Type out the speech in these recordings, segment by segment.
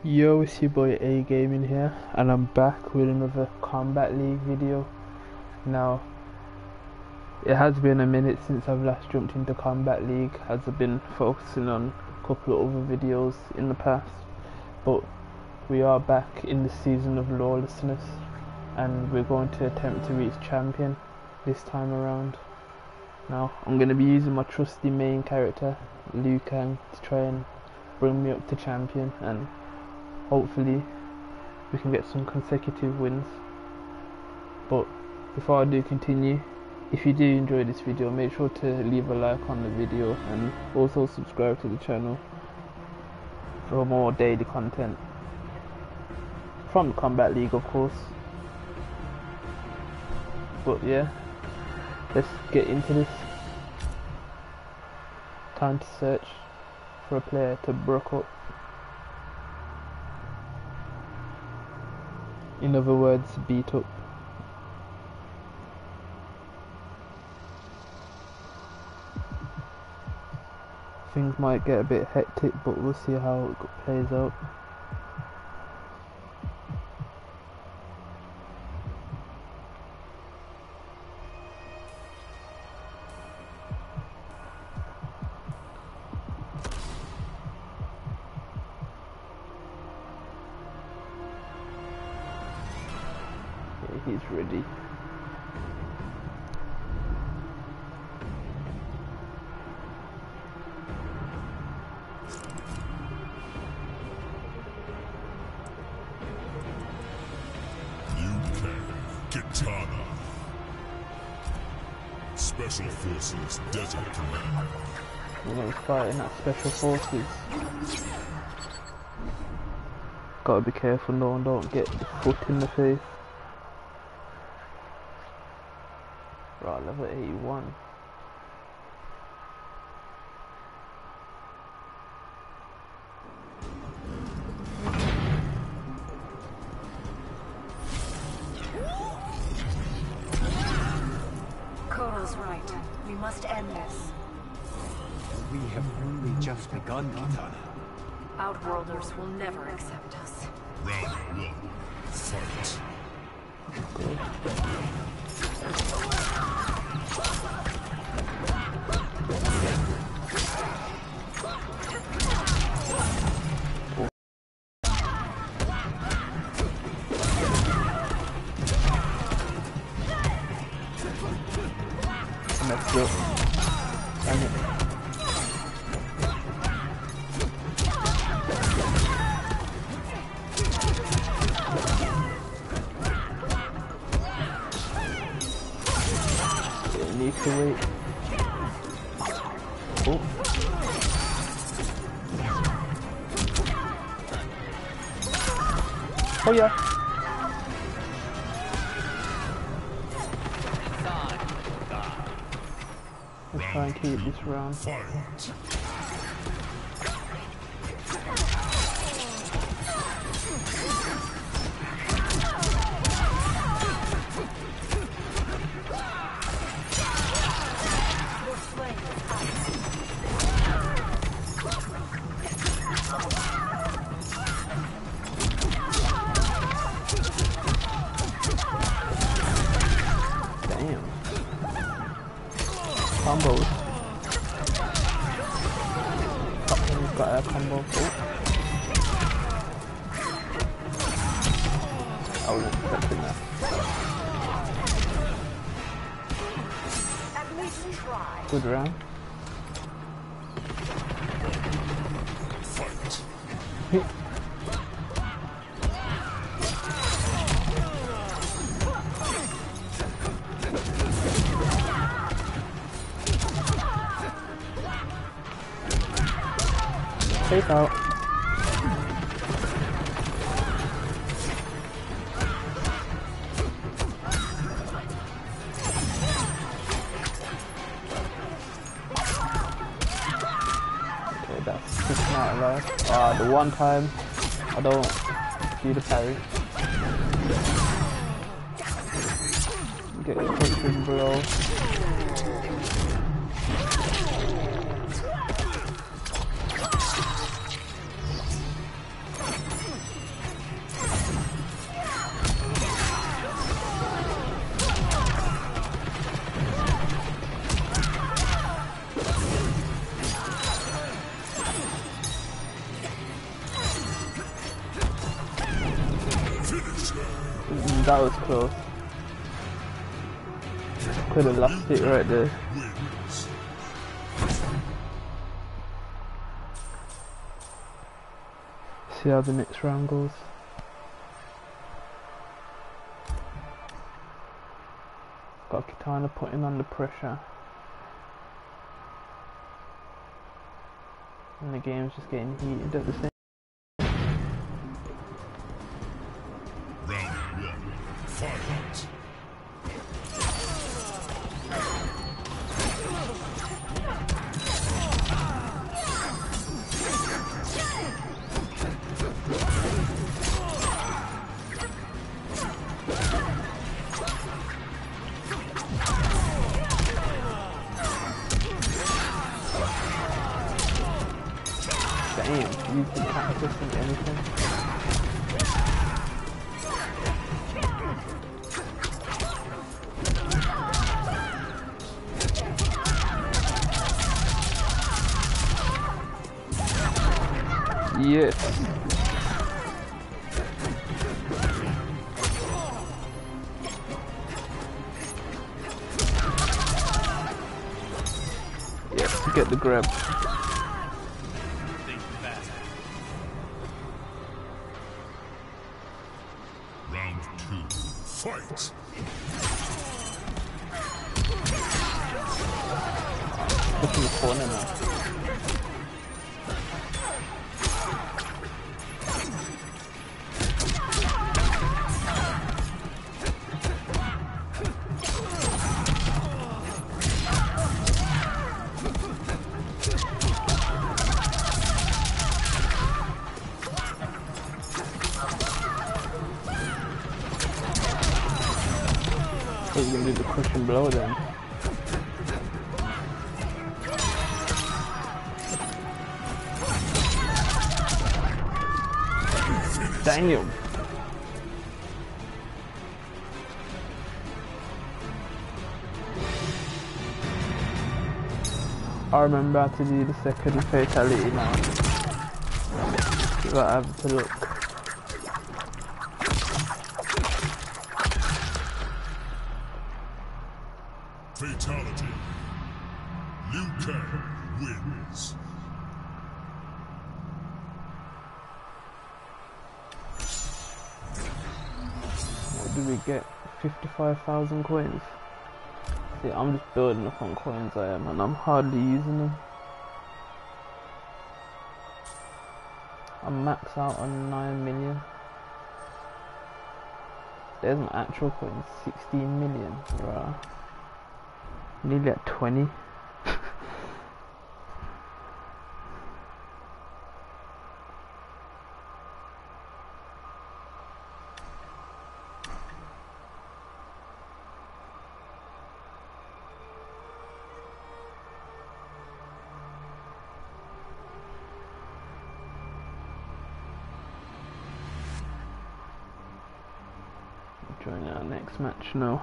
Yo, it's your boy A Gaming here, and I'm back with another Kombat League video. Now, it has been a minute since I've last jumped into Kombat League, as I've been focusing on a couple of other videos in the past. But we are back in the season of lawlessness, and we're going to attempt to reach champion this time around. Now, I'm going to be using my trusty main character, Liu Kang, to try and bring me up to champion, and hopefully we can get some consecutive wins. But before I do continue, if you do enjoy this video, make sure to leave a like on the video and also subscribe to the channel for more daily content from the Kombat League, of course. But yeah, let's get into this. Time to search for a player to brook up. In other words, beat up. Things might get a bit hectic, but we'll see how it plays out. He's ready. Liu Kang, Katana. Special Forces, Desert Command. We're gonna be fighting at Special Forces. Gotta be careful, no one don't get the foot in the face. Right, level 81. Kodo's right. We must end this. We have only just begun, Katana. Outworlders will never accept us. Round one, fight. Let's go. Damn it. Need to wait. Oh. Oh yeah. Let's try and keep this round. Fight. Combos. He's got a combo. Oh. I wasn't expecting that. At least try. Good round. Fight. Take out. Okay, that's just not alive. The one time I don't do the parry. Get a touching blow. That was close. Could have lost it right there. Wins. See how the next round goes. Got Kitana putting under pressure. And the game's just getting heated at the same. Round 1. Fight. Damn, you can can't assist in anything. Yes. Yes, to get the grab. Round 2. Fight. Look in the corner now. So you're gonna do the cushion blow then. Damn. I remember how to do the second fatality now. So I have to look. Fatality. Liu Kang wins. What do we get? 55,000 coins. See, I'm just building up on coins I am, and I'm hardly using them. I'm maxed out on 9 million. There's an actual coin, 16 million, bruh. Nearly at 20. Join our next match now.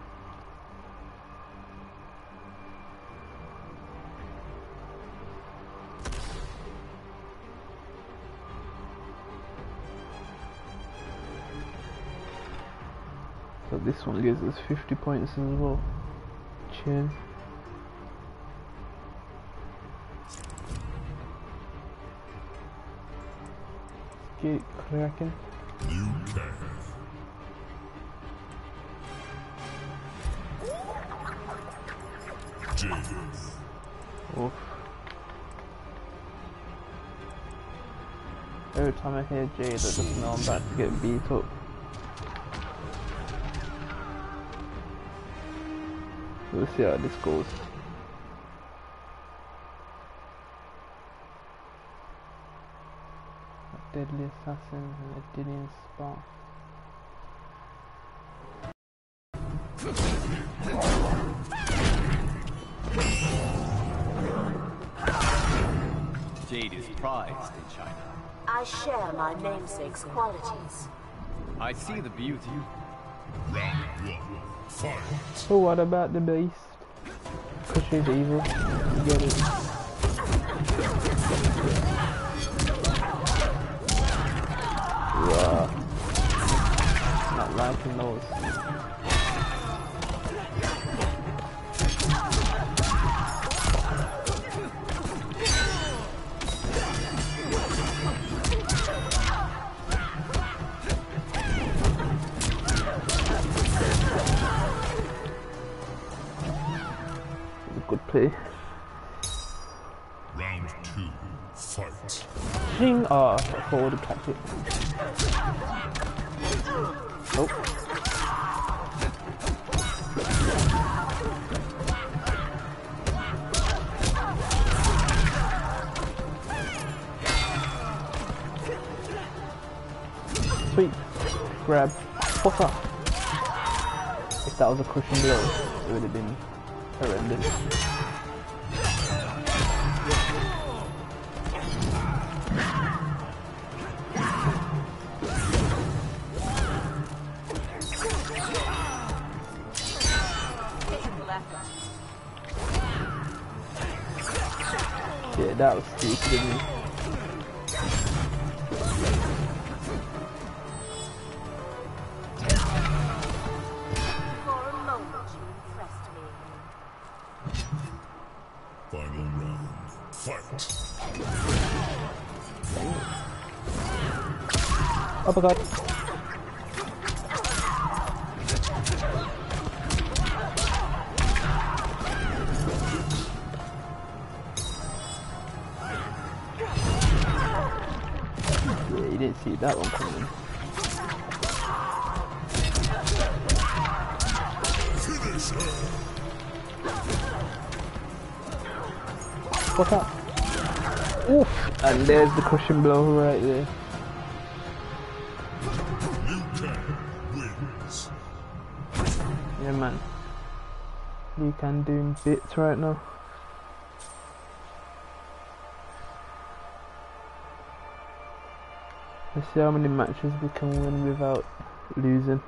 So this one gives us 50 points as well. Chin. Get it cracking. Liu Kang. Jade. Oof. Every time I hear Jade, I just know I'm about to get beat up. We'll see how this goes. A deadly assassin and a Dillian spot. Jade is prized in China. I share my namesake's qualities. I see the beauty. Round 1. Fight. So what about the beast? Cause she's evil. You get it. Wow. Not liking those. fight. Ding! Oh, I thought I would have catch it. Oh. Sweet. Grab. Fuck up. If that was a cushion blow, it would have been horrendous. Yeah, that was stupid of me. For a moment, you impressed me. Final round, fight. Uppercut. Yeah, you didn't see that one coming. Finish her. What's up? Oof! And there's the cushion blow right there. Liu Kang wins. Yeah, man. Liu Kang doing bits right now. Let's see how many matches we can win without losing.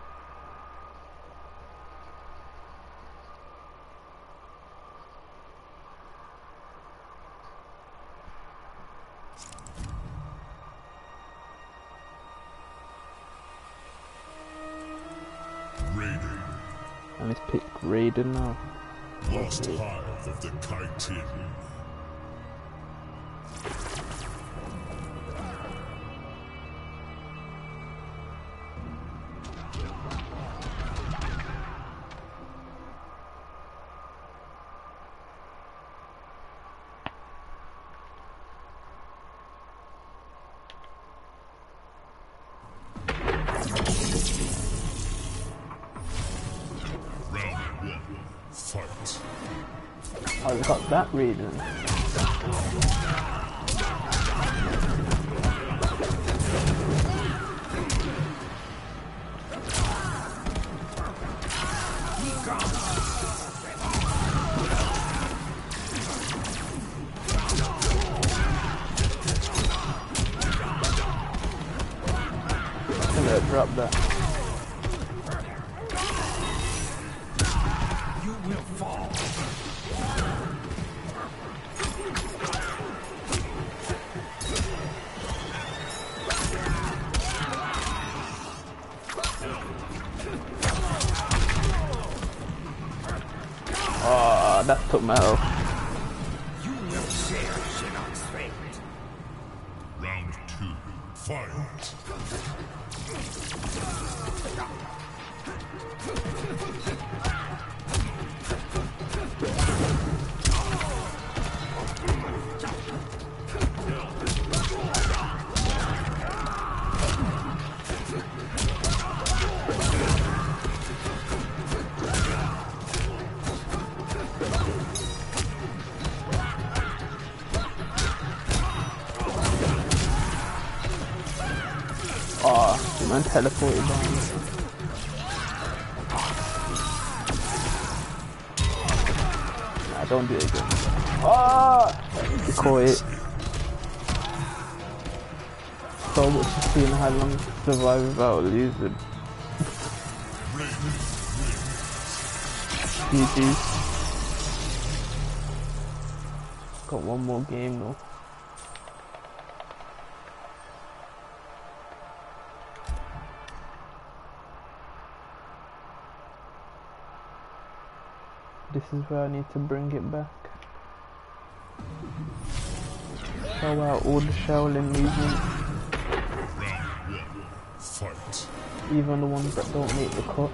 Raiden, And let's pick Raiden now. lost hive of the chitin. Round one, fight. Oh, we got that Raiden. I'm gonna drop that. You will fall. Oh, that took my health. You will share Shinnok's fate. Round two, fight. Oh, the man teleported down. Nah, don't do it again. Oh, you caught it. So much to see how long to survive without losing. GG. Got one more game though. This is where I need to bring it back. Show out all the Shaolin movements, Round one, fight. even the ones that don't make the cut.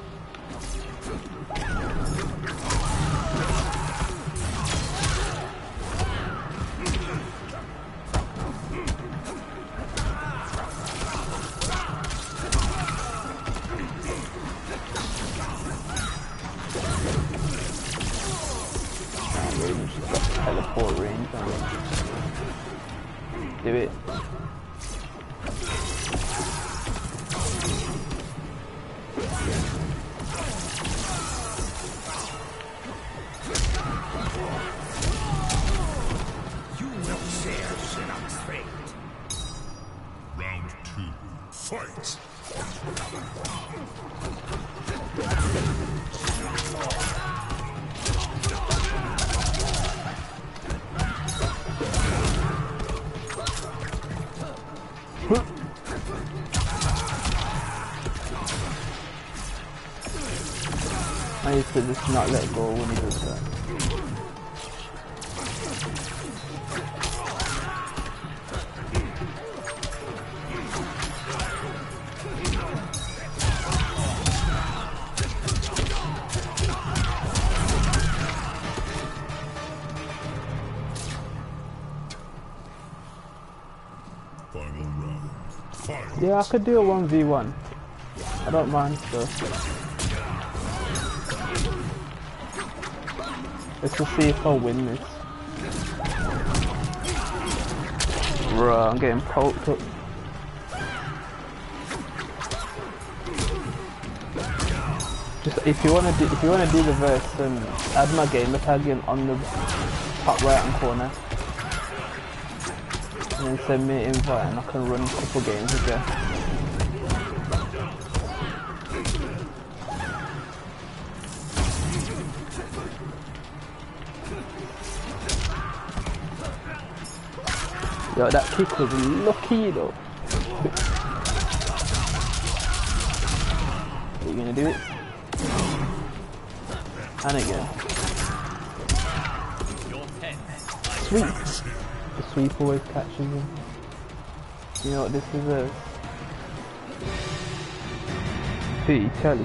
Do it. You will share Shinnok's fate. Round 2, fight! I used to just not let go when he does that. Final round, fight! Yeah, I could do a 1v1. I don't mind though. Let's just see if I'll win this. Bruh, I'm getting poked up. Just if you wanna do the verse, add my gamer tag in on the top right hand corner. And then send me an invite and I can run a couple games with you. Yo, that kick was lucky though. Are you gonna do it? And again. Sweep! The sweep always catches him. You know what this is? Fatality.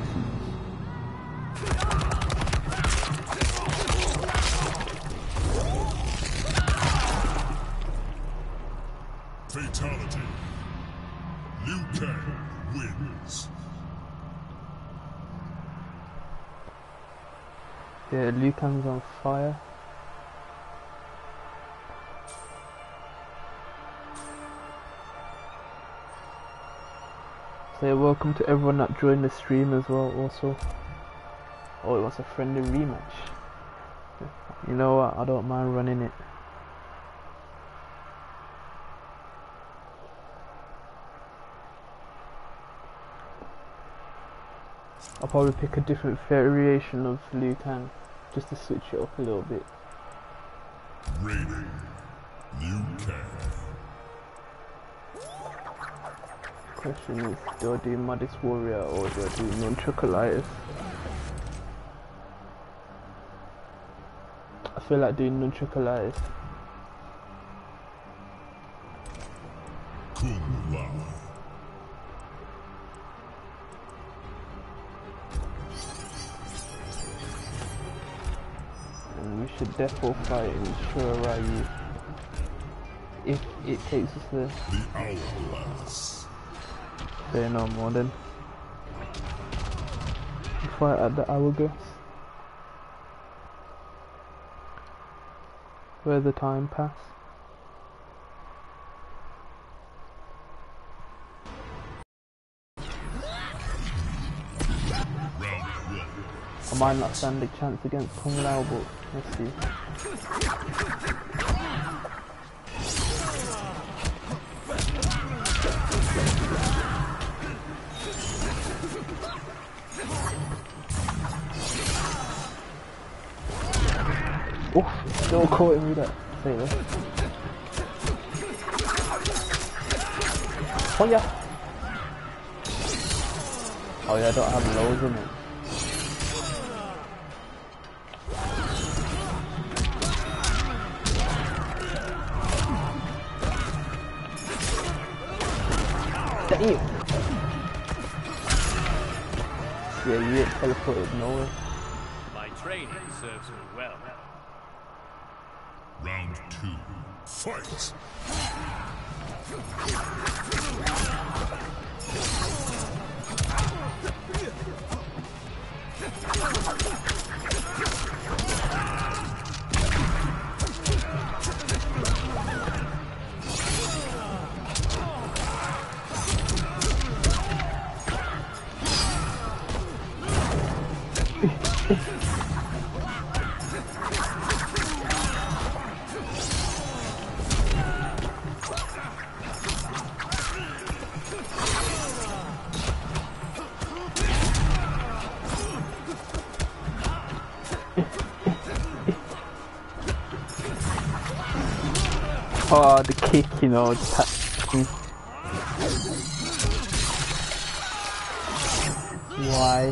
Fatality. Liu Kang wins. Yeah, Liu Kang's on fire. So welcome to everyone that joined the stream as well also. Oh, it was a friendly rematch. You know what, I don't mind running it. I'll probably pick a different variation of Liu Kang just to switch it up a little bit. Rating Liu Kang. Question is, do I do Modest Warrior or do I do Nunchukolitis? I feel like doing Nunchukolitis. Kung Lao. And we should defo fight in Shurarayu if it takes us there. The Hourglass. Say no more then. Fight at the Hourglass. Where the time pass. I might not stand a chance against Kung Lao, but let's see. Oof, still caught him with that sailor. Oh yeah! Oh yeah, I don't have loads in it. Damn! Yeah, you get teleported nowhere. My training serves me well. Round 2, fight! Oh, the kick, you know, just why?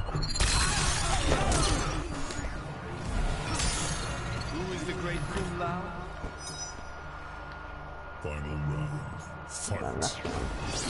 Who is the great Kung Lao? Final round. Fight. Man, that's wrong.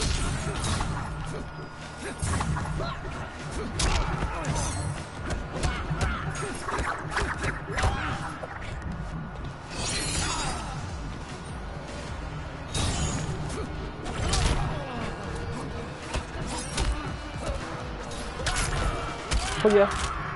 Oh yeah.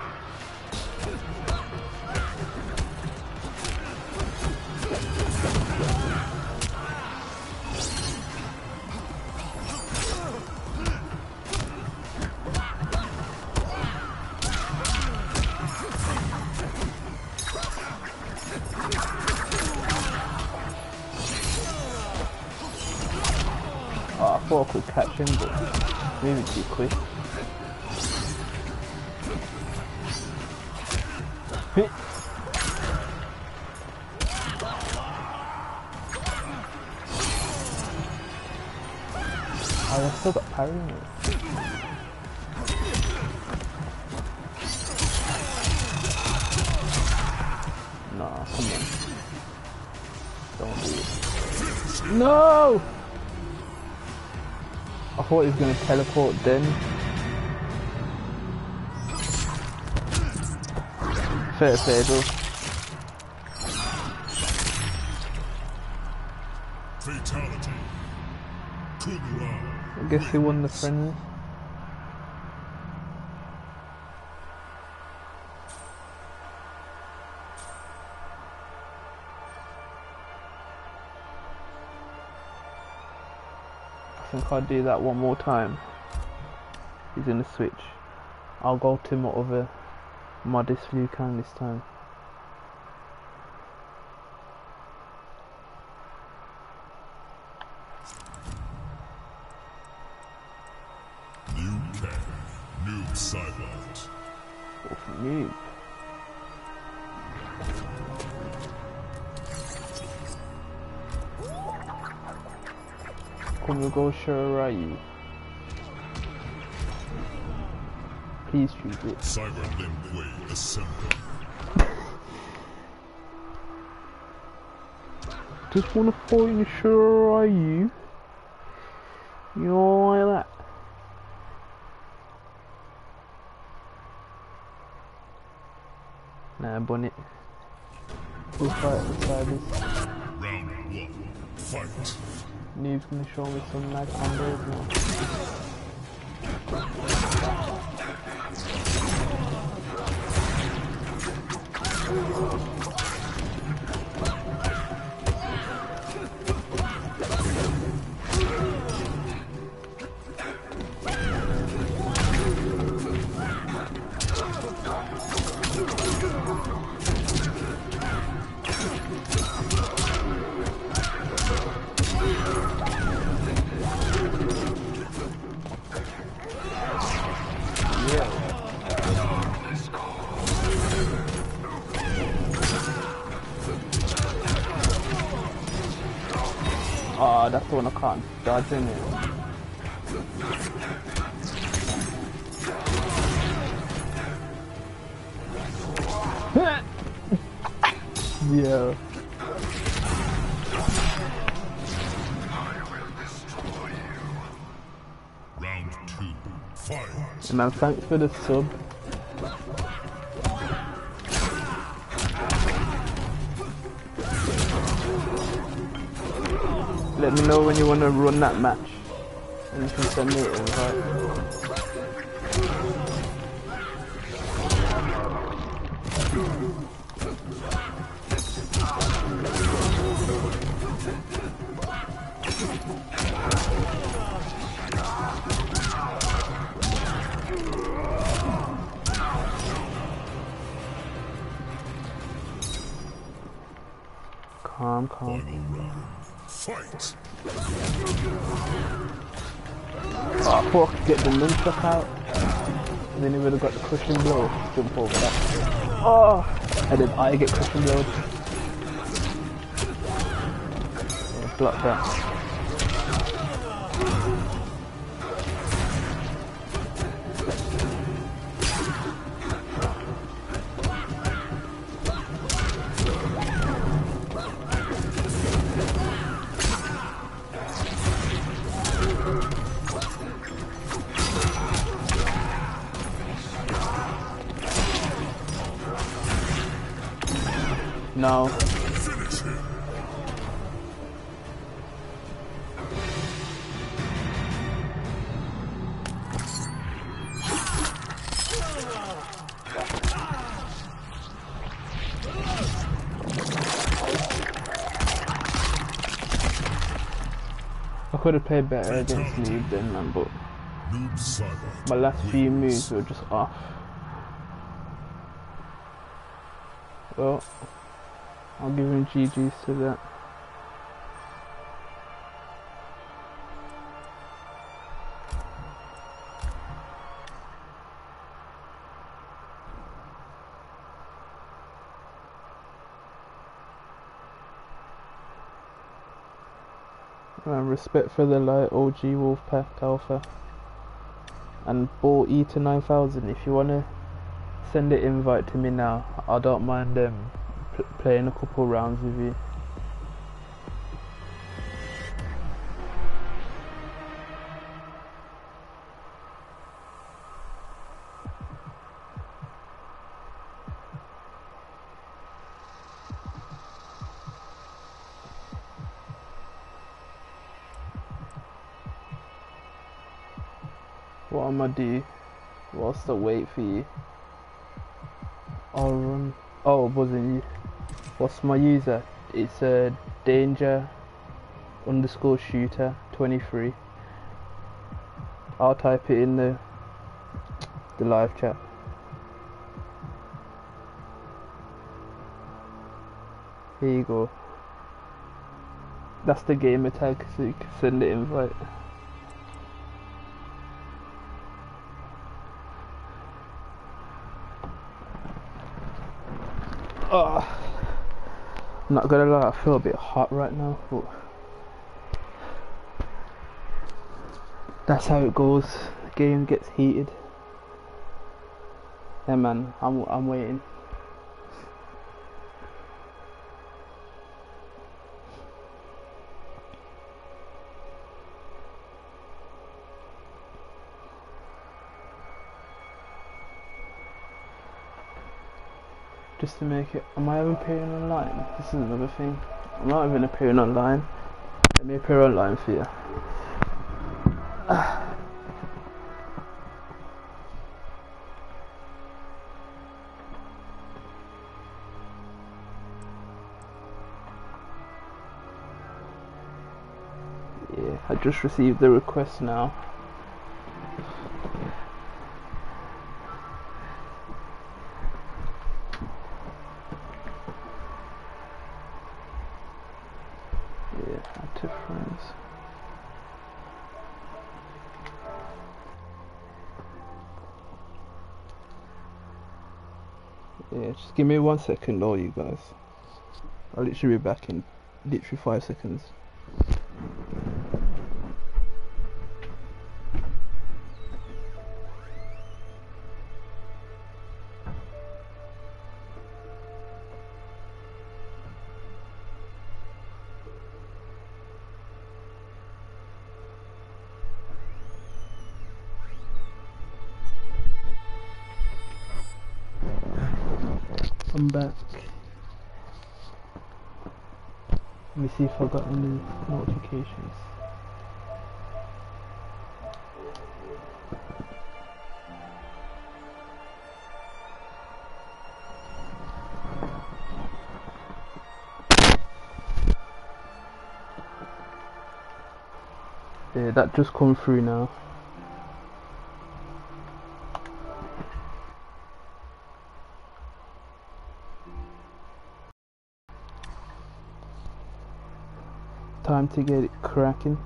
Oh, I thought I could catch him, but moving too quick. Oh, I still got parry in it. Nah, come on. Don't do it. No! I thought he was going to teleport then. Fair though. Fatality. Kung Lao. I guess he won the friendly. I think I'll do that one more time. He's gonna switch. I'll go to my other modest Liu Kang this time. Liu Kang. Noob Cybot. Or from you. Come we go Shiraiyu. Please choose it. Cyber Lin Kuei assemble. Just wanna fight in Shiraiyu. You know like that. Nah, bonnet. We'll fight beside this. Round 1. Fight. Neve's gonna show me some nice combos now. Oh, that's the one I can't dodge in it. Yeah. Round 2. Fight. Man, thanks for the sub. Let me know when you want to run that match, and you can send me an invite. Calm. Final round. Fight. Oh, I thought I could get the nunchuck out. And then he would have got the cushion blow. Jump over that. Oh! And then I get cushion blowed. block that. No. I could have played better against Noob then, man, but my last few moves were just off. Well, I'll give him GG's to that. Respect for the light, OG Wolfpack Alpha and Ball Eater 9000. If you wanna send an invite to me now, I don't mind playing a couple rounds with you. What am I do whilst I wait for you? I'll run. Oh, it wasn't you. What's my user? It's a danger_shooter23. I'll type it in the live chat. Here you go. That's the gamer tag, so you can send the invite. I'm not gonna lie, I feel a bit hot right now, but that's how it goes. The game gets heated. Yeah, man, I'm waiting. Just to make it. Am I even appearing online? This is another thing. I'm not even appearing online. Let me appear online for you. Yeah, I just received the request now. Friends. Yeah, just give me 1 second, all you guys. I'll literally be back in literally 5 seconds. I'm back. Let me see if I got any notifications. Yeah, that just come through now. Time to get it cracking.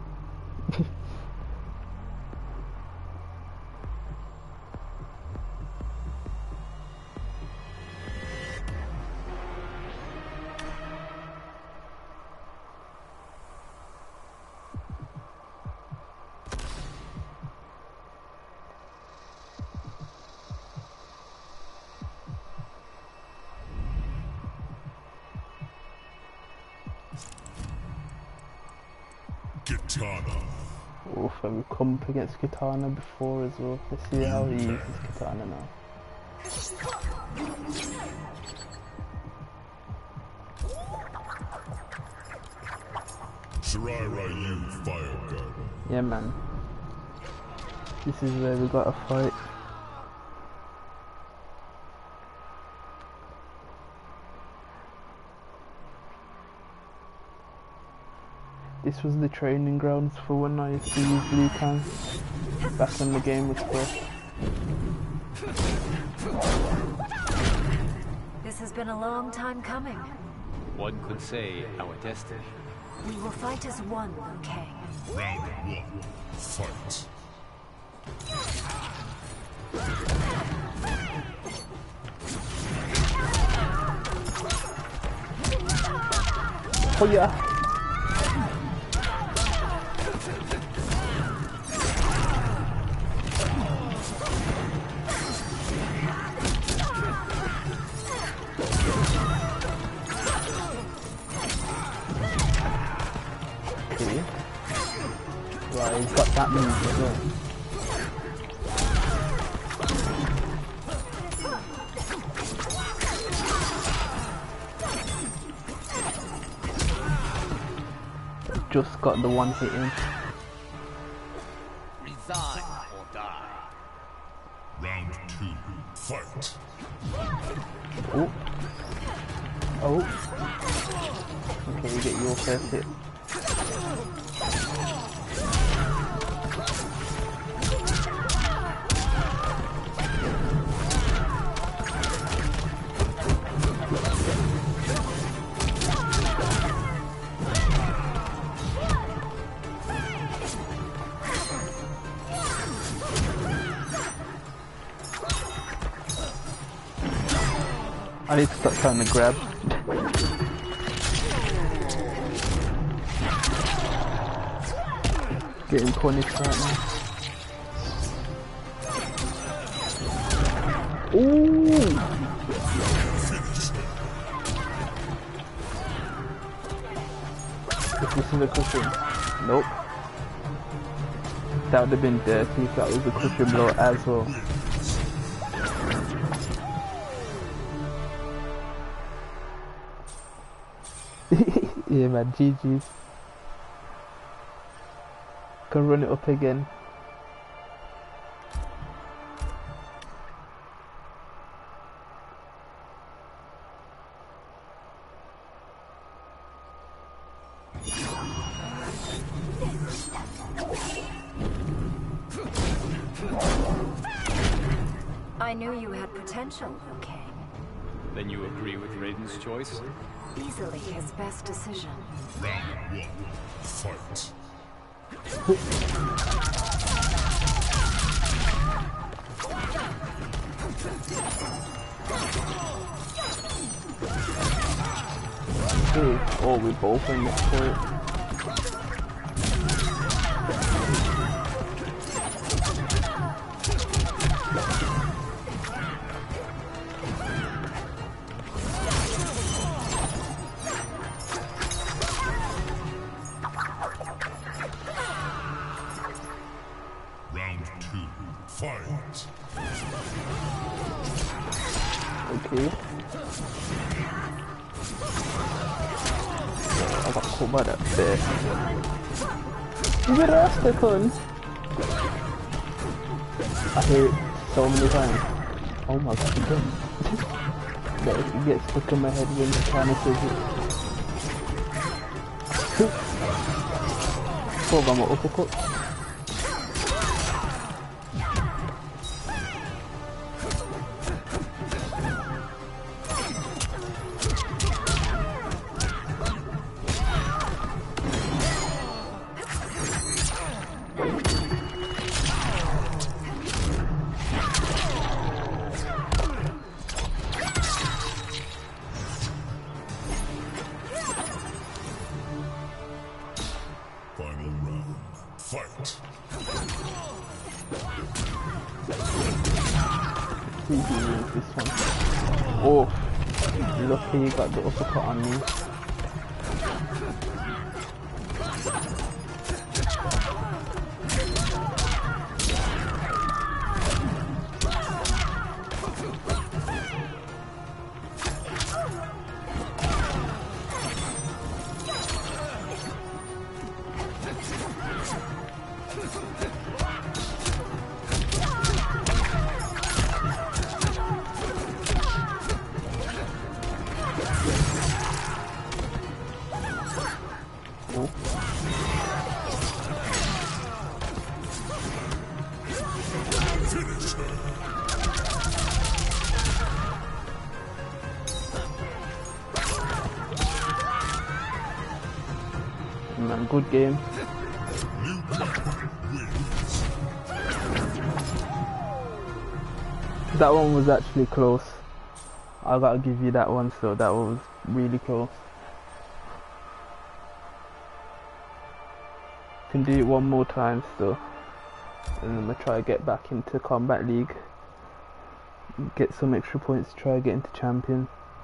Katana. Oof, and we've come up against Katana before as well. Let's see how he uses Katana now. Shirai Ryu Fire Gun. Yeah, man. This is where we got a fight. This was the training grounds for when I used to use Liu Kang back when the game was fresh. This has been a long time coming. One could say our destiny. We will fight as one, Liu Kang. Round 1. Fight. Oh yeah! Okay. Right, he's got that move as well. Just got the one hit in. Resign or die. Round 2. Fight. Oh. Oh. Okay, you get your first hit. I need to stop trying to grab. Getting punished right now. Ooh! Is this in the cushion? Nope. That would have been dirty if that was a cushion blow as well. Yeah man, GG's. Can run it up again. I knew you had potential, Liu Kang. Then you agree with Raiden's choice? Easily his best decision. Round 1. Fight. Oh, we both in this for it. Round 2. Fight. Okay. I got Kombat up there. You get off the con. I hear it so many times. Oh my god, again. That it gets stuck in my head when the camera says it. Oh, I'm an uppercut. Final round. Fight. Who wins this one? Oh, lucky you got the uppercut on me. Man, good game. Liu Kang wins. That one was actually close. I gotta give you that one, so that was really close. Can do it one more time still, and I'm gonna try to get back into Kombat League. Get some extra points to try to get into champion.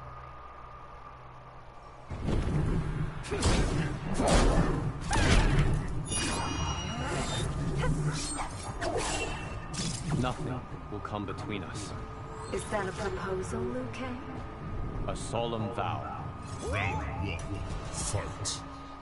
Nothing will come between us. Is that a proposal, Liu Kang? A solemn vow. Round 1, fight.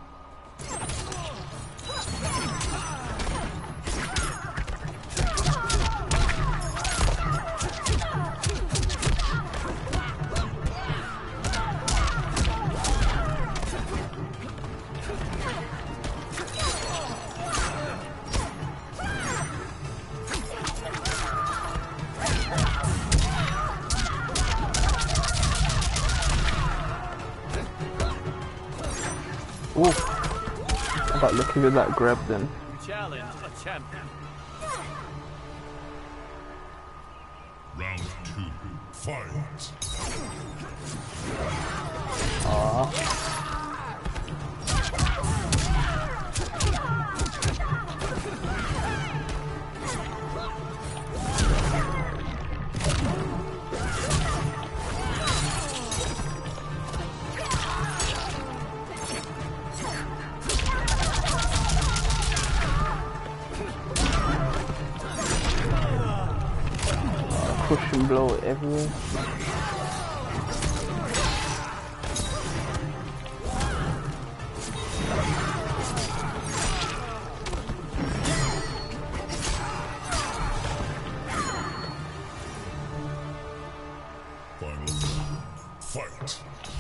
Ooh, I got lucky with that grab then. You challenge a champion. Round 2, fight. Push and blow it everywhere. Final round, fight.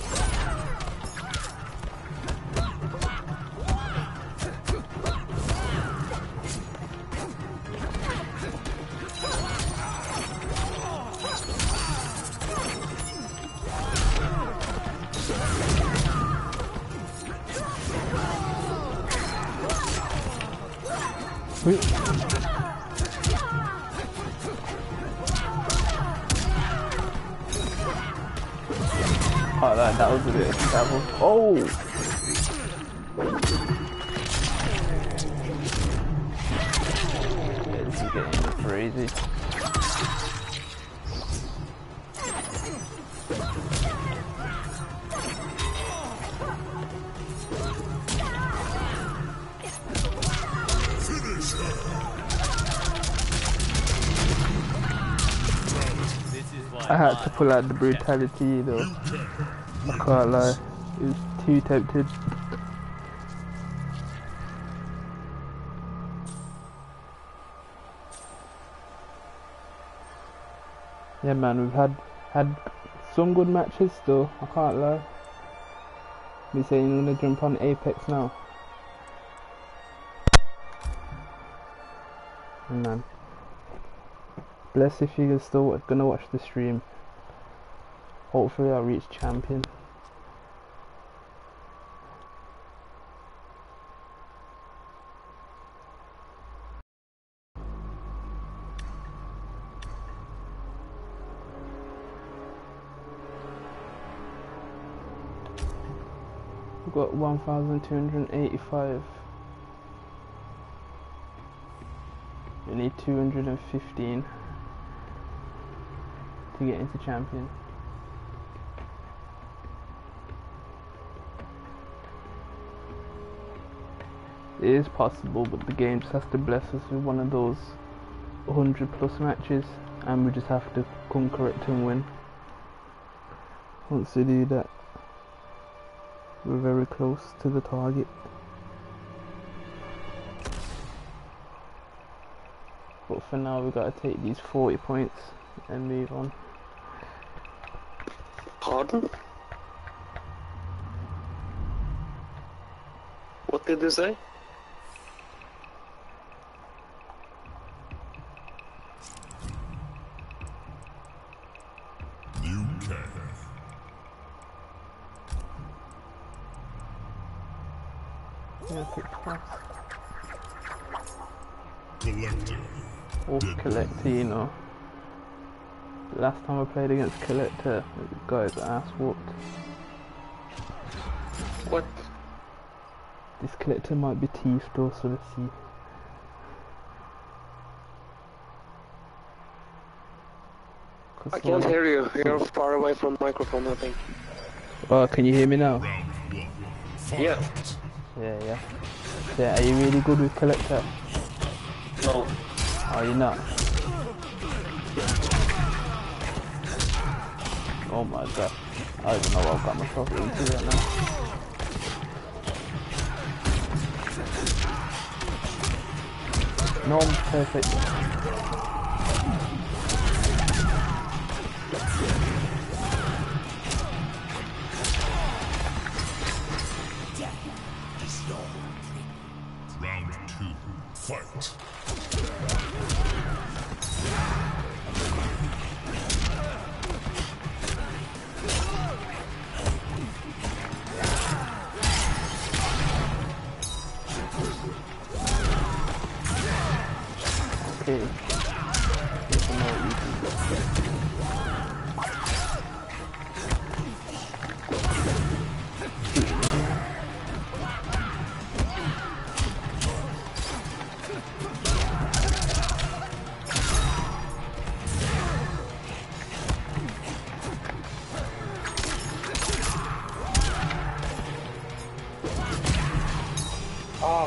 Wait. Oh, that was a bit of travel. Oh! Yeah, this is getting crazy. I had to pull out the brutality though. I can't lie. It was too tempted. Yeah man, we've had some good matches still, I can't lie. Me saying you're gonna jump on Apex now. Man. Bless if you're still gonna watch the stream. Hopefully I'll reach champion. We've got 1,285. We need 215 to get into champion. It is possible, but the game just has to bless us with one of those 100+ matches, and we just have to come correct and win. Once we do that, we're very close to the target. But for now, we've got to take these 40 points and move on. Pardon? What did they say? Collector. Or Collector, you know. Last time I played against Collector, the guy's ass whooped. What? This Collector might be teeth though, so let's see. I can't hear you. You're far away from the microphone, I think. Oh, can you hear me now? Round 1. Fight. Yeah. Yeah. Yeah, are you really good with Collector? No. Are you not? Oh my god. I don't know what I've got myself into right now. No, I'm perfect. Round 2. Fight. Okay. There's some more easy. Oh.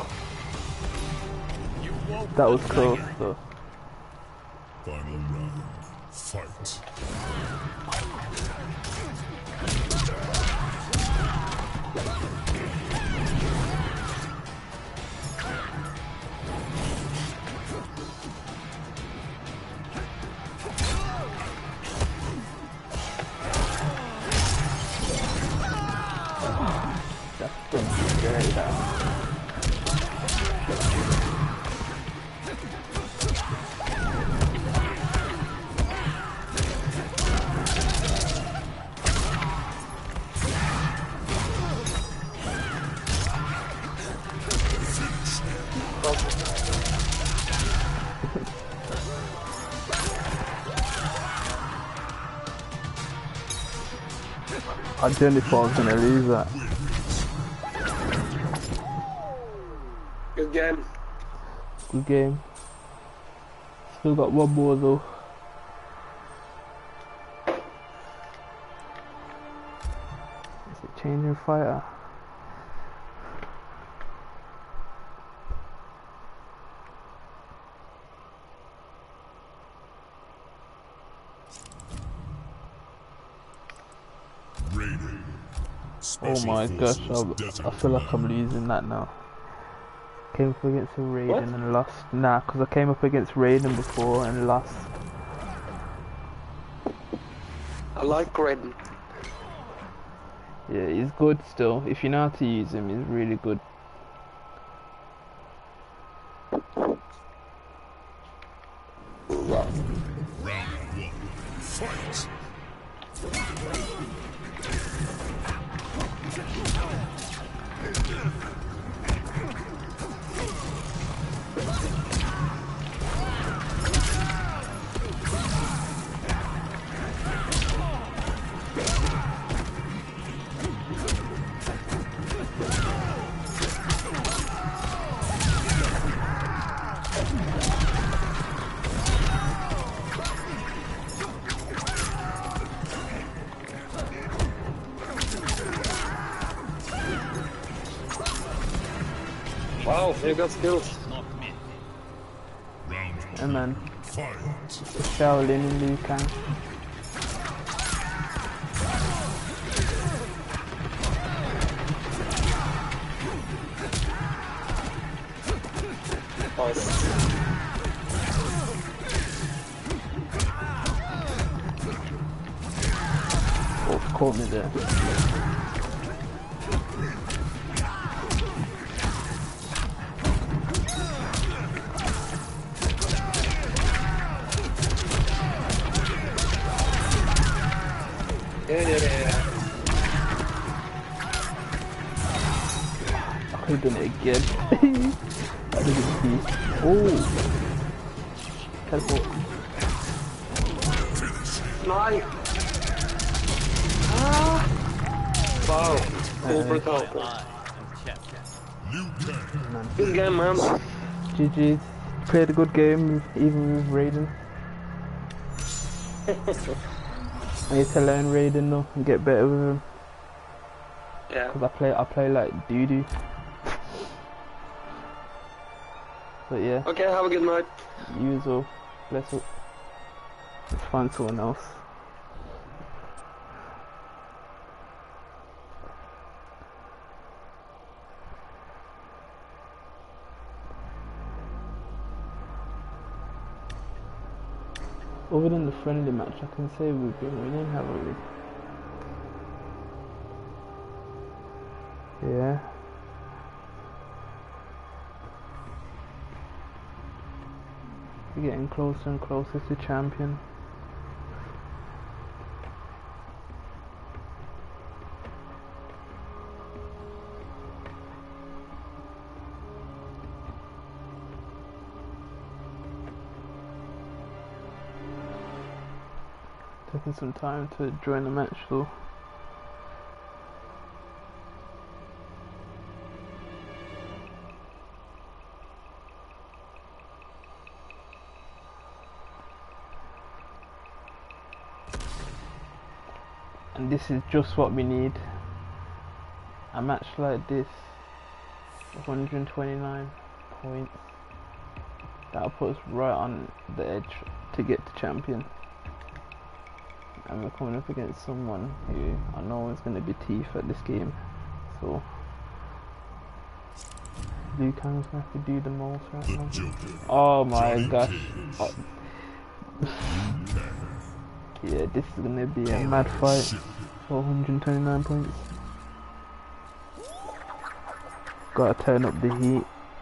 That was close though. Final round. Fight. That's been scary though. I genuinely thought I was gonna lose that. Good game. Good game. Still got one more though. Is it changing fighter? Raiden. Oh Special my gosh, Forces I feel like I'm losing that now. Came up against a Raiden What? and lost. Nah, because I came up against Raiden before and lost. I like Raiden. Yeah, he's good still. If you know how to use him, he's really good. Round 1. Fight. Wow, you got skills. Round And then fight. Shaolin and Liu Kang. Nice. Oh, caught me there. Yeah. I could have done it again. I didn't see. Oh. Teleport. Nice. Ah. Wow. Over teleport. Liu Kang. Good game, man. GG's. Played a good game, even with Raiden. I need to learn Raiden though and get better with him. Yeah. Cause I play like doo-doo. But yeah. Okay, have a good night. You as well. Let's find someone else. Other than the friendly match, I can say we've been winning, haven't we? Yeah. We're getting closer and closer to champion. Taking some time to join the match though. And this is just what we need. A match like this, 129 points. That'll put us right on the edge to get to champion. And we're coming up against someone who I know is going to be teeth at this game. So Liu Kang's going to have to do the most right now. Oh my gosh. Oh. Yeah, this is going to be a mad fight for 129 points. Gotta turn up the heat.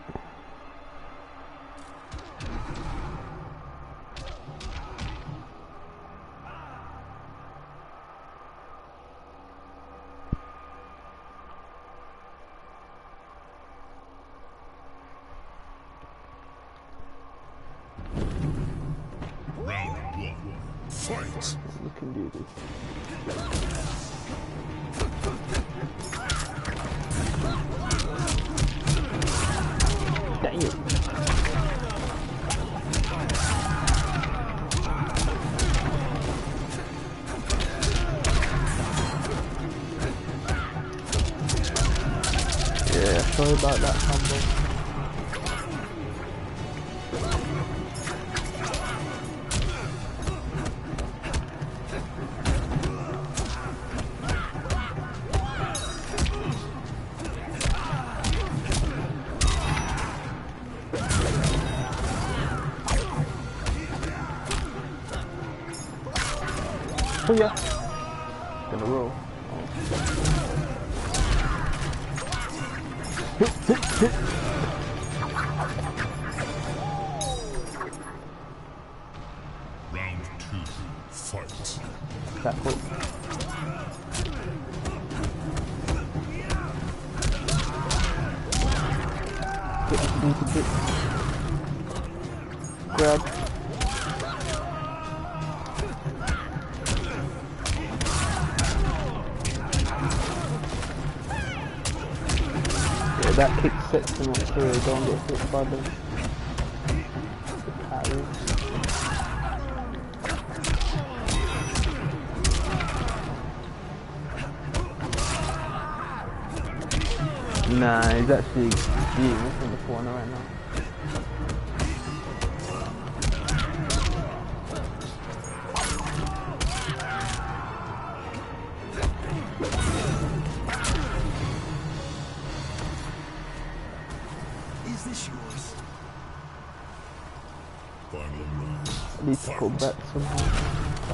Round one. Fight. We can do this. Dang it. Yeah, sorry about that combo. Oh yeah, gonna roll. Round two. Fight. Tackle. Grab. That kick sets him up so they don't get hit by the parry. Nah, he's actually beating us in the corner right now. Is this yours? Final round. I need to pull back somehow.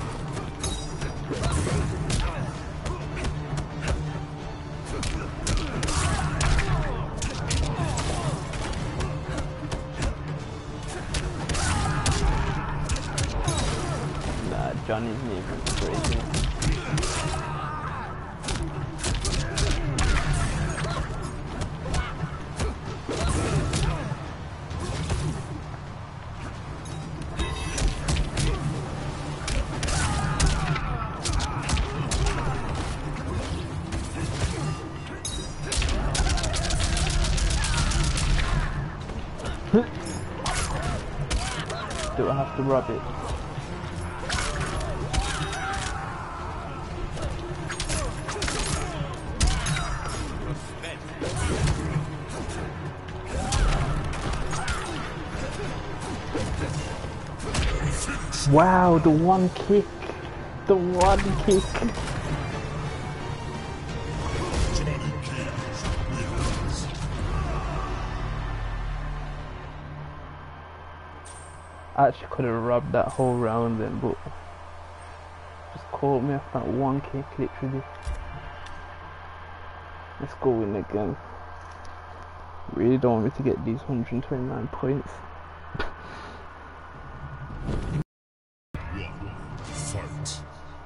Nah, Johnny's moving crazy. Do I have to rub it? Wow, the one kick. The one kick. I actually could have rubbed that whole round then, but just caught me off that one kick, literally. Let's go in again. Really don't want me to get these 129 points. Fight.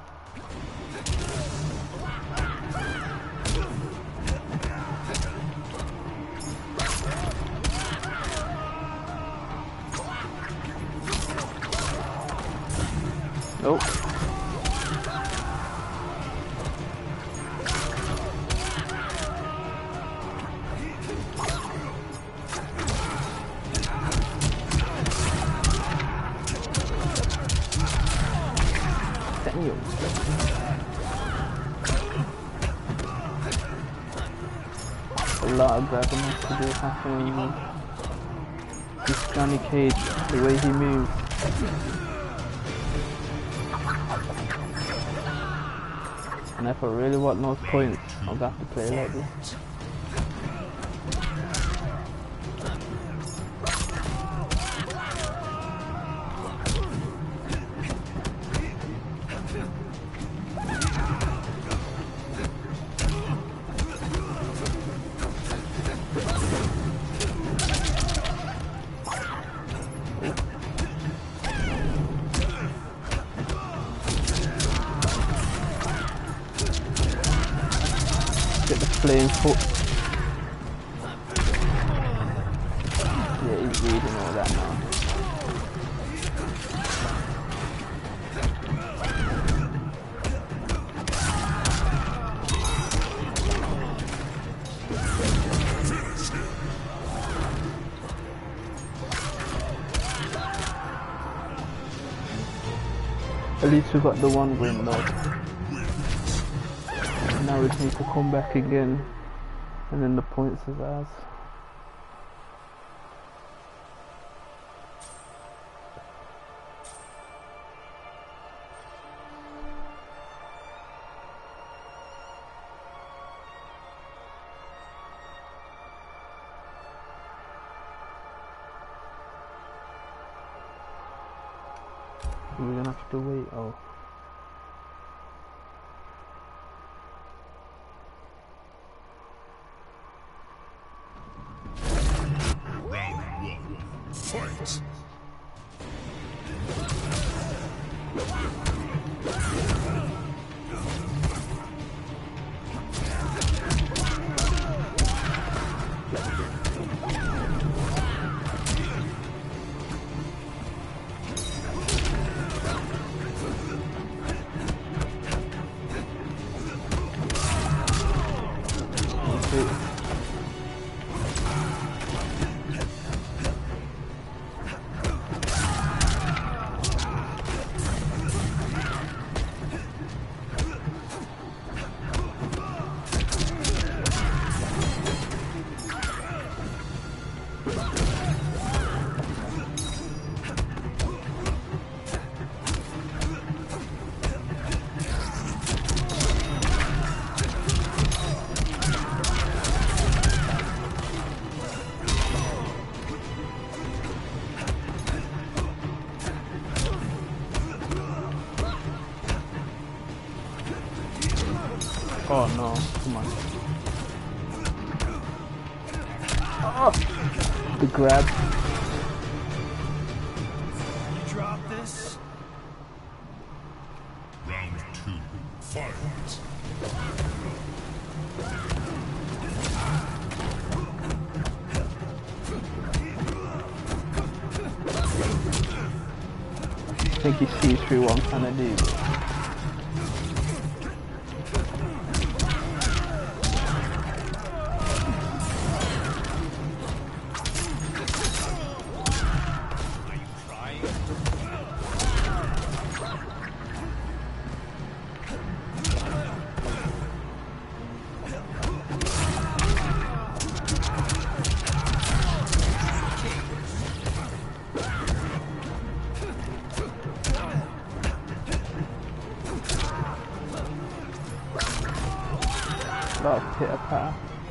Nope. Damn. A lot of grabbing has to do happening. This Johnny Cage, the way he moves. And if I really want those points, I'll have to play like this. Get the flame foot. Yeah, he's reading all that now. At least we got the one win though. Now we just need to come back again, and then the points is ours. We're gonna have to wait. Oh. Fight! Oh no, come on. Oh, the grab. You drop this? Round 2. Fight! I think he sees through what I'm trying to do. Are you trying? Start pitter patter.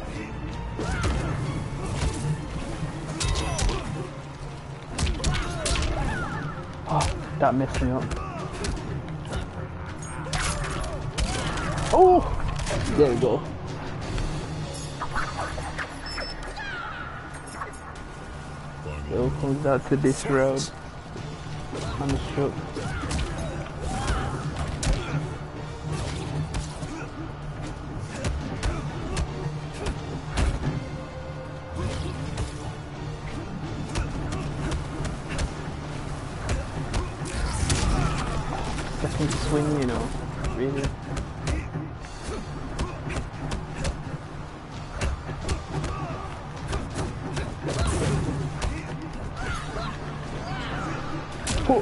Oh, that messed me up. Oh, there we go. It all comes out to this road. I'm shook. Second swing, you know, really. Oh.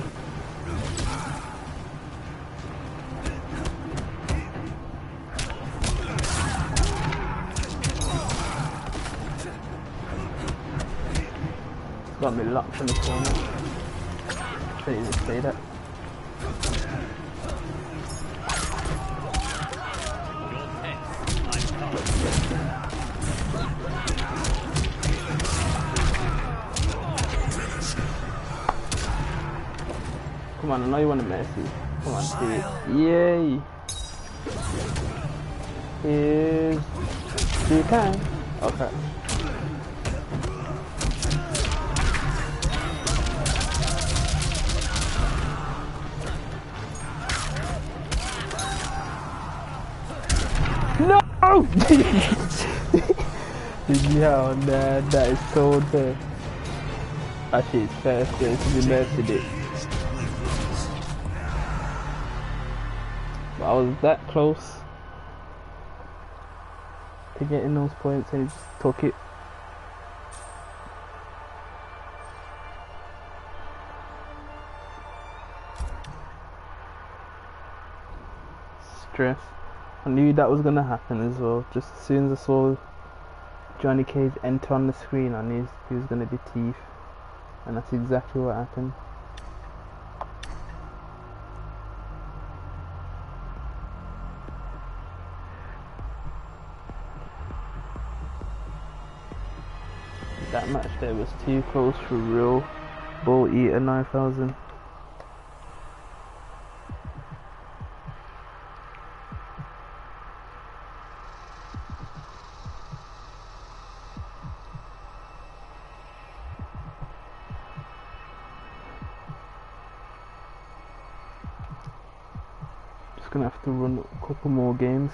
Got me locked in the corner. Should you say that? Come on, I know you want to mercy. Come on, see it. Yay! Here's Liu Kang. Okay. No! Yo, man, that is so dead. That shit is fast, to be mercy it. I was that close to getting those points and he just took it. Stress. I knew that was gonna happen as well. Just as soon as I saw Johnny Cage enter on the screen, I knew he was gonna be teeth, and that's exactly what happened. That match there was too close for real. Bull Eater 9000. Just gonna have to run a couple more games.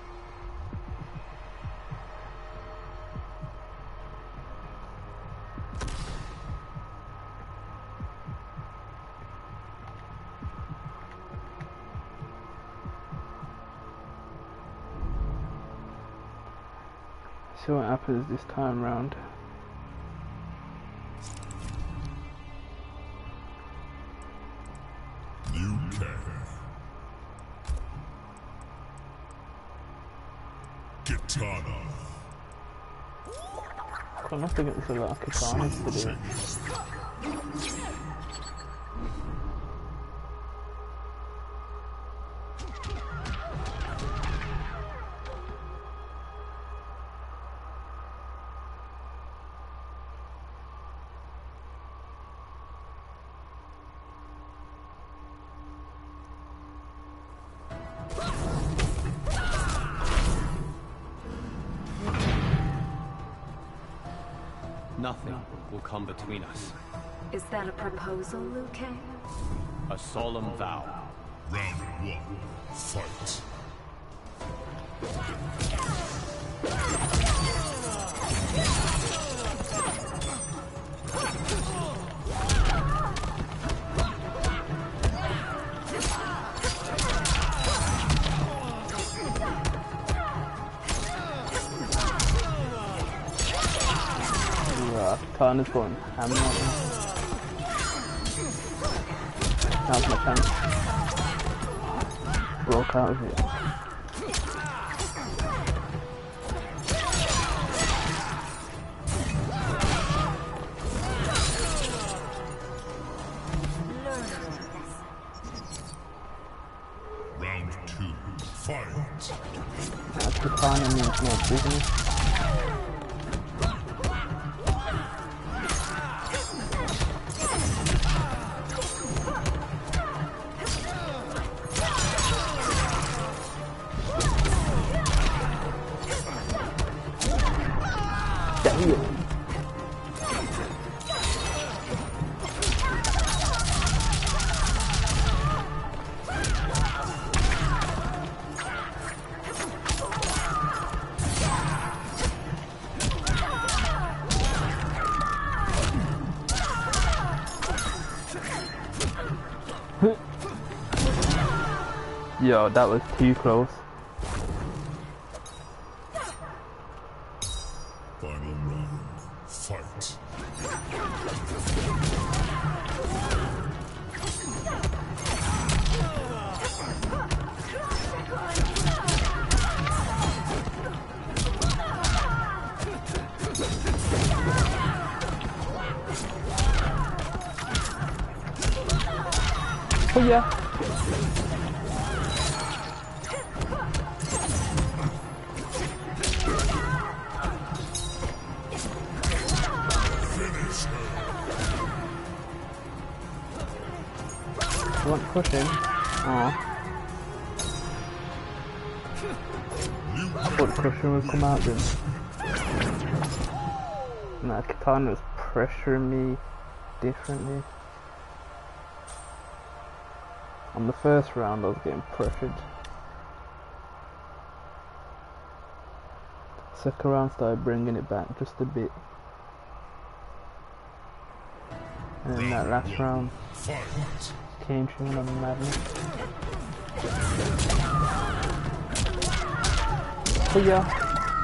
See what happens this time round. Liu Kang. Katana. I'm not thinking it's a lot of katanas to do. Nothing will come between us. Is that a proposal, Liu Kang? A solemn vow. Round one, fight. Katana's going hammer on him. Now's my chance. Broke out of it. Round two, fight. That's the katana means more business. Yo, that was too close. Final round. Fight. Oh yeah. You want to push him? Aw. I thought crushing would come out then. Nah, katana was pressuring me differently. On the first round I was getting pressured. Second round started bringing it back just a bit. And then that last round came through on the madness. Oh yeah.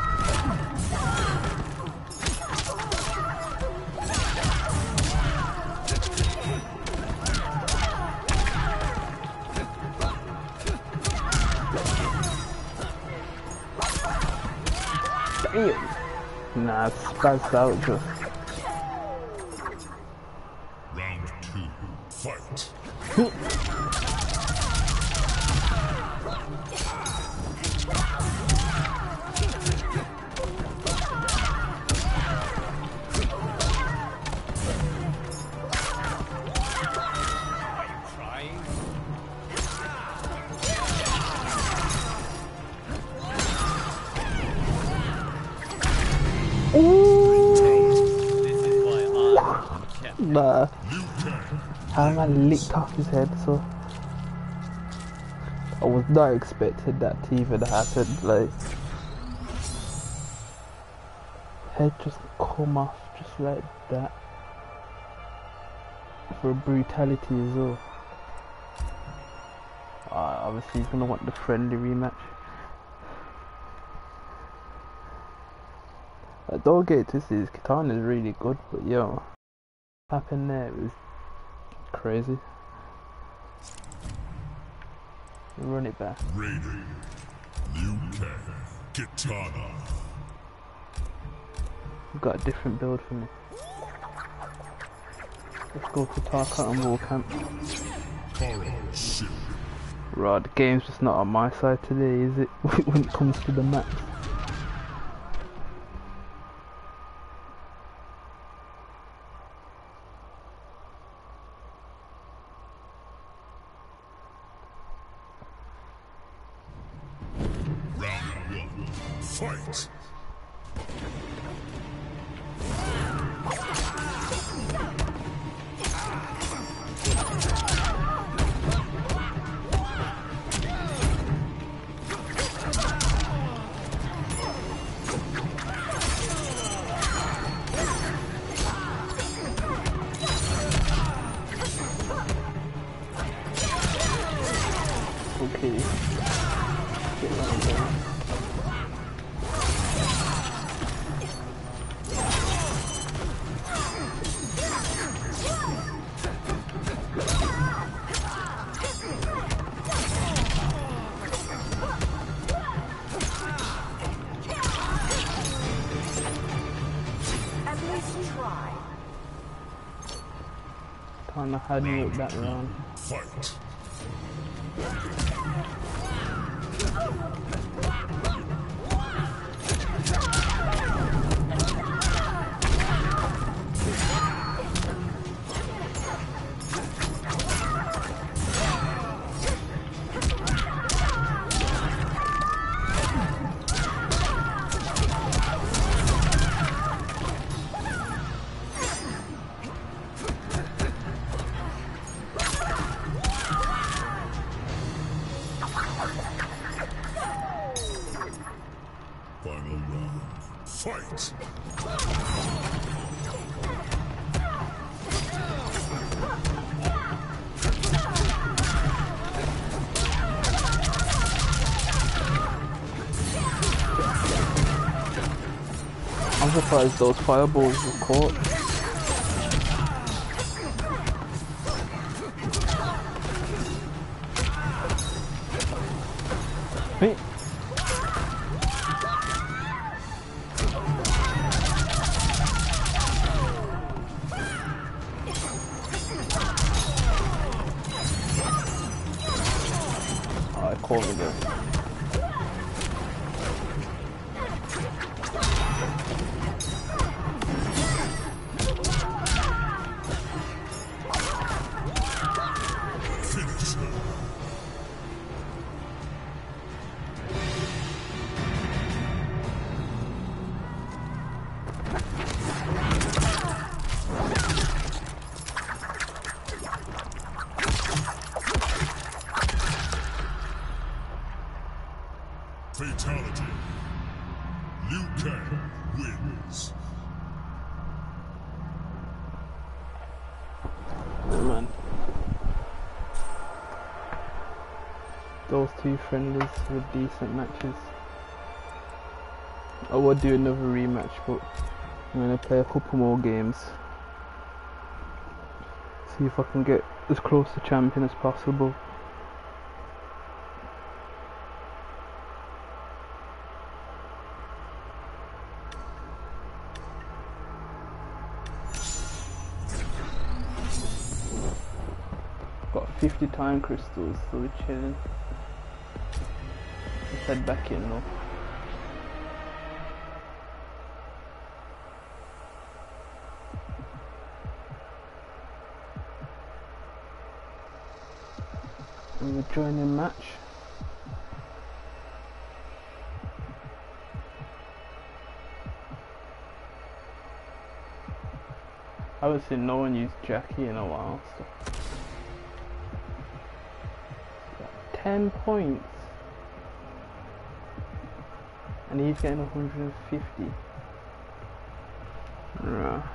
Damn. Nah, it's spazzed out just. Round 2. Fight. Nah, how am I licked off his head? So I was not expecting that to even happen. Like, head just come off just like that for brutality as well. Obviously he's gonna want the friendly rematch. Don't get it twisted, his katana is really good, but yo, what happened there, it was crazy. Run it back. Raiden. Liu Kang. Katana. You've got a different build for me. Let's go to Tarkat and War Camp. Right, the game's just not on my side today, is it? When it comes to the maps. Fight! Okay. Don't know how to work that round. Fight! surprised those fireballs were caught. Hey. Oh, I caught me there. Fatality. Liu Kang wins. Man. Those two friendlies were decent matches. I would do another rematch, but I'm gonna play a couple more games. See if I can get as close to champion as possible. Got 50 time crystals, so we're chilling. Let's head back in though. And we're joining match. I haven't seen no one use Jackie in a while, so 10 points and he's getting 150. Right.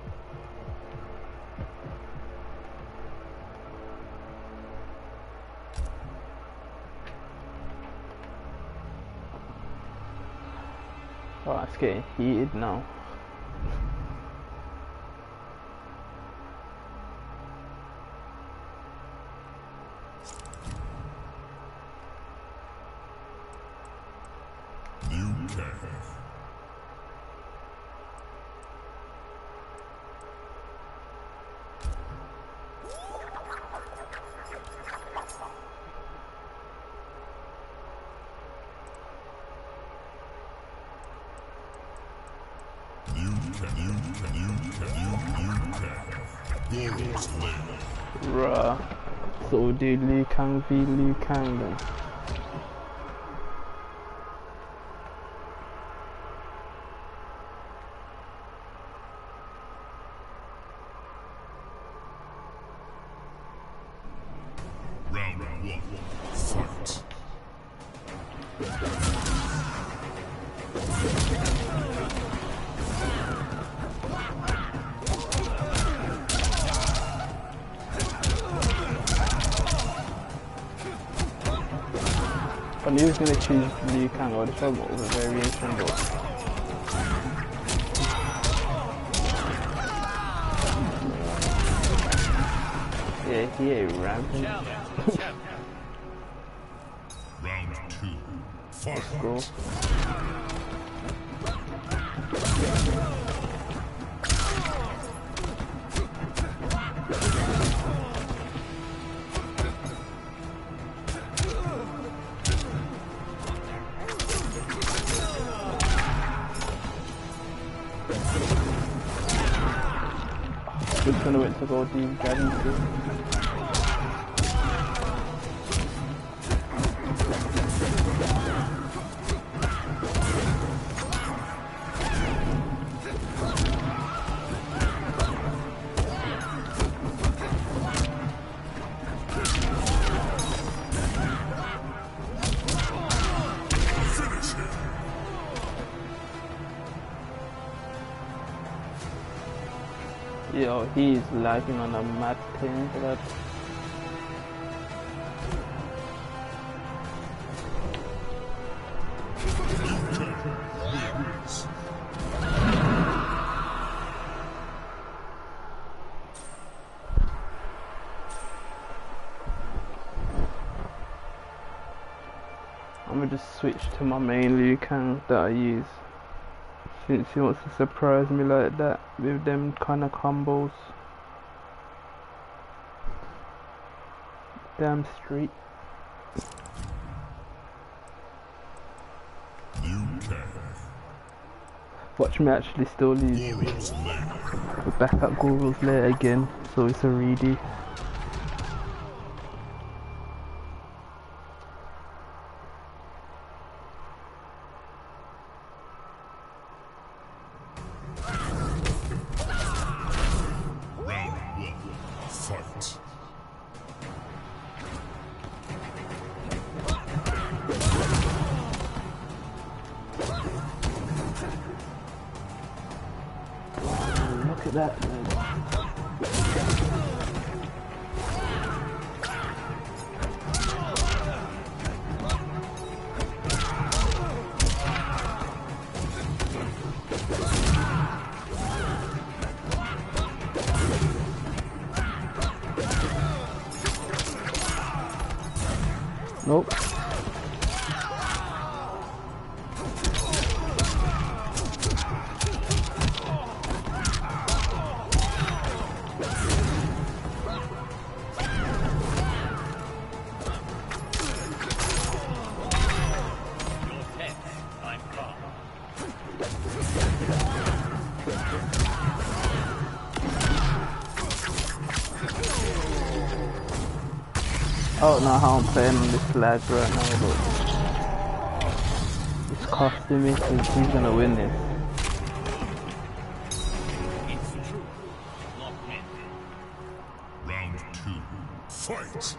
Oh, it's getting heated now. Liu Kang. Goro's Lair. Bruh. So we'll do Liu Kang v Liu Kang then. Round one, fight. I knew he was going to choose Liu Kang, I would have shown what was a variation, but yeah, he ain't ramping. Round two, fight. Go. Just gonna wait to go deep dragon too. Yo, he's lagging on a mad thing for that. me just switch to my main Liu Kang that I use, since he wants to surprise me like that with them kind of combos. Damn street. Liu Kang. Watch me actually still lose. Goro's lair. We're back at Goro's lair again, so it's a reedy. Round one. Fight. Look at that, man. Nope. I don't know how I'm playing on this lag right now, but it's costing me because he's gonna win this. It's true. Lock in. Round two. Fight.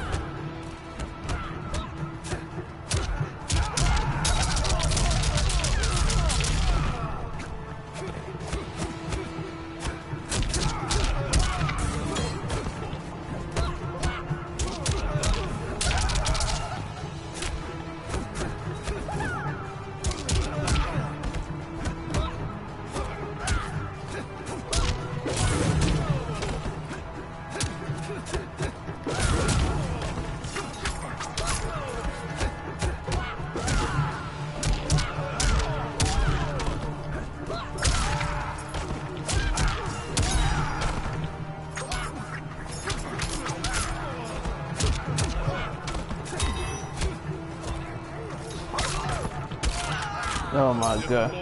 Oh my god.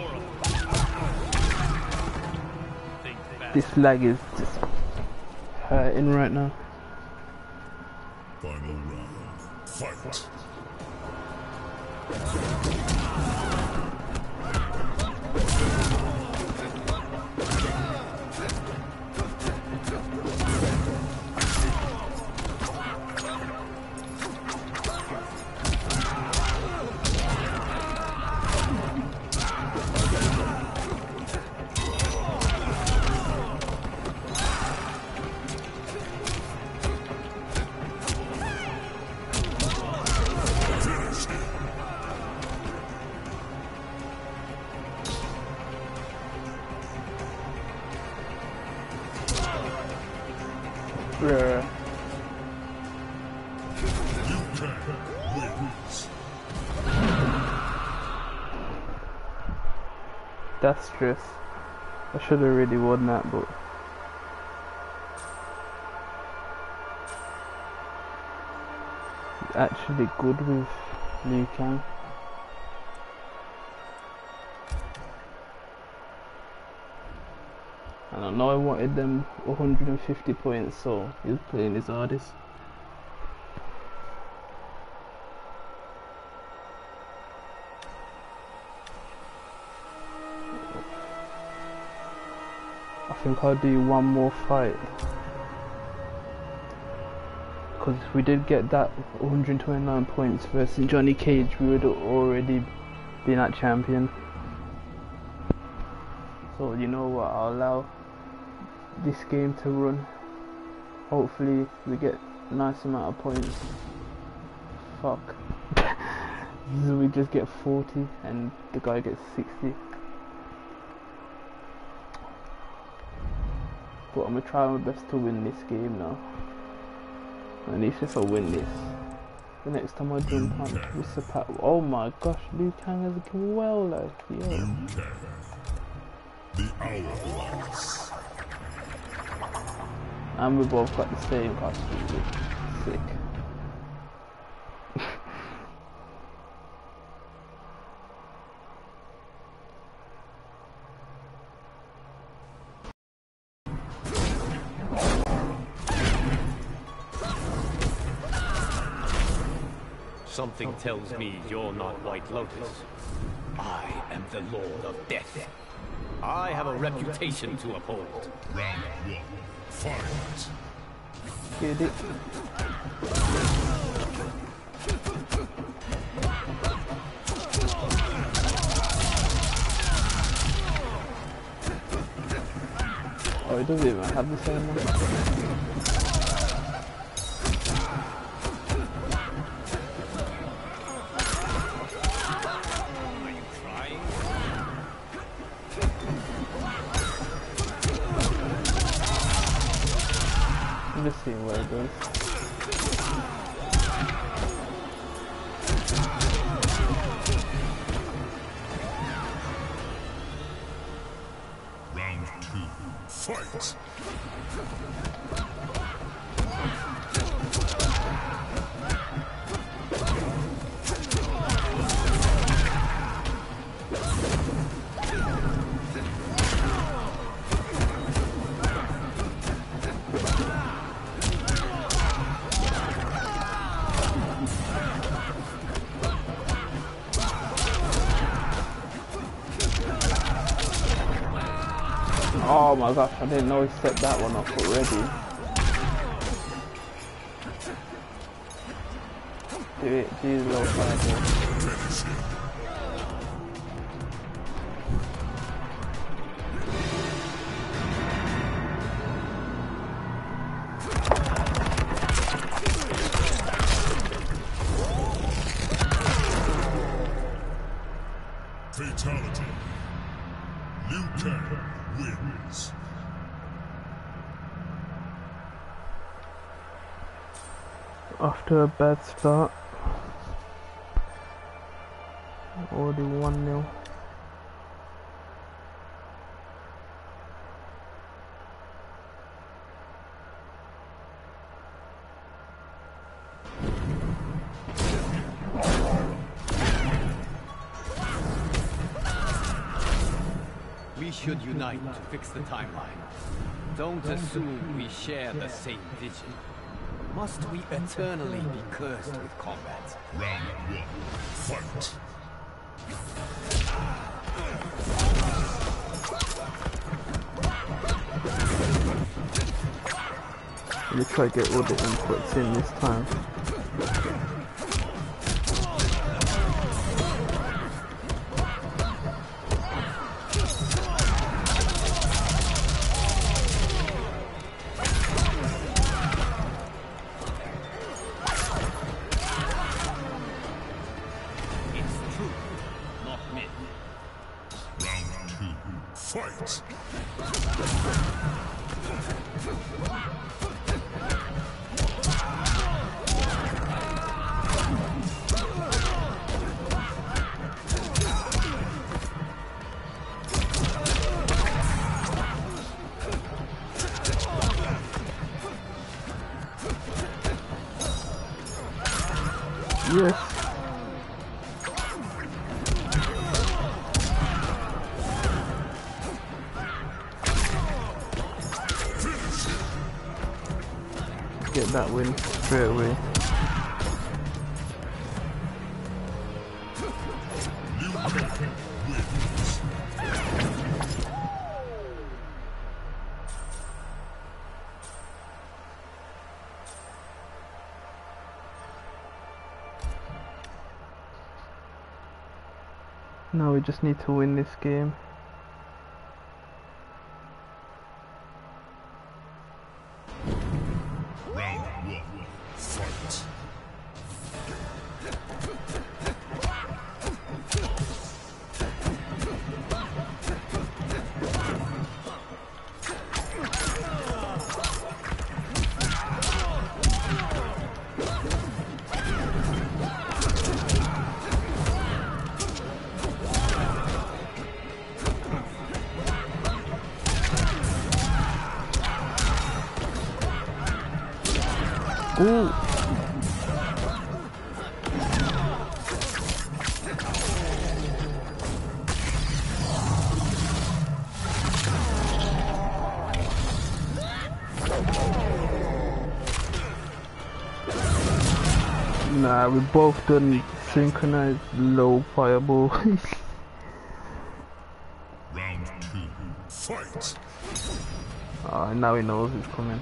This lag is just hurting right now. Final round. Fight. Bruh. Liu Kang wins. That's stress. I should have really won that, but actually good with Liu Kang. And I know I wanted them 150 points, so he was playing his hardest. I think I'll do one more fight, because if we did get that 129 points versus Johnny Cage, we would have already been at champion. So you know what, I'll allow this game to run. Hopefully we get a nice amount of points. Fuck. So we just get 40 and the guy gets 60. But I'm gonna try my best to win this game now. At least if I win this, The next time I jump on this pack. Oh my gosh, Liu Kang has a kill well, like, yo. Liu Kang. The Hourglass. And we both got the same costume. Sick. Something tells me you're not White Lotus. I am the Lord of Death. I have a reputation to uphold. Round 1. Fight. Get it. Oh, it doesn't even have the same one. I'm just seeing where it goes. Round 2. Fight. Oh my gosh, I didn't know he set that one up already. Do it, do the low fireball. Fatality. Liu Kang wins. After a bad start, already 1-0. We should unite to fix the timeline. Don't assume we share the same vision. Must we eternally be cursed with combat? Round 1. Fight. Let me try to get all the inputs in this time. Fight! Yes. Get that win straight away. Now we just need to win this game. Round 1. Fight! Ooh. Nah, we both done synchronized low fireball. Round 2. Fight! Now he knows it's coming.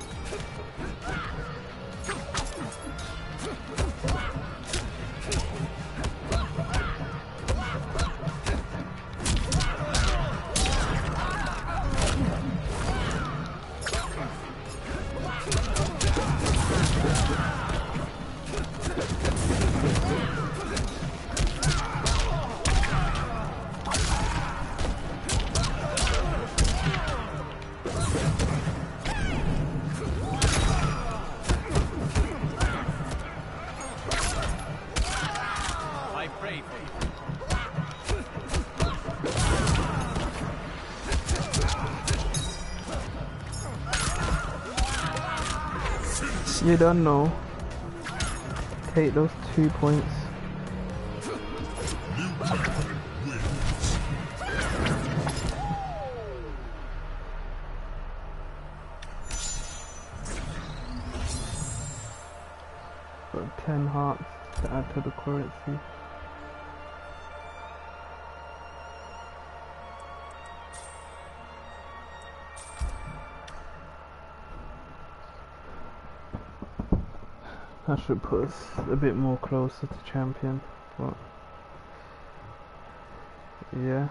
I pray for you. You don't know. Take those 2 points. Liu Kang wins. Got 10 hearts to add to the currency. That should put us a bit more closer to champion, but yeah.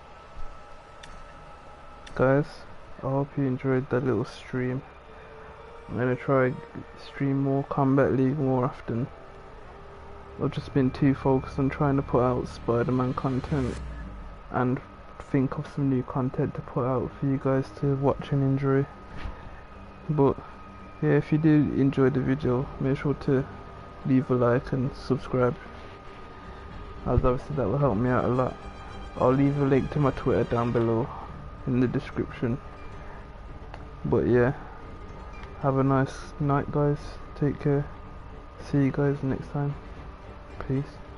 Guys, I hope you enjoyed that little stream. I'm gonna try stream more Combat League more often. I've just been too focused on trying to put out Spider-Man content and think of some new content to put out for you guys to watch and enjoy. But yeah, if you did enjoy the video, make sure to leave a like and subscribe, as obviously that will help me out a lot. I'll leave a link to my Twitter down below in the description. But yeah, have a nice night guys, take care, see you guys next time, peace.